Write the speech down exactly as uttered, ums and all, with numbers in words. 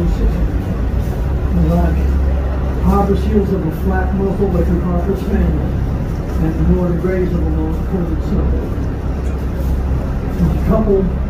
six inches. Black. Harvest heels of a flat muzzle like a Harper Spaniel, and the northern grays of a long coated snow. There's a couple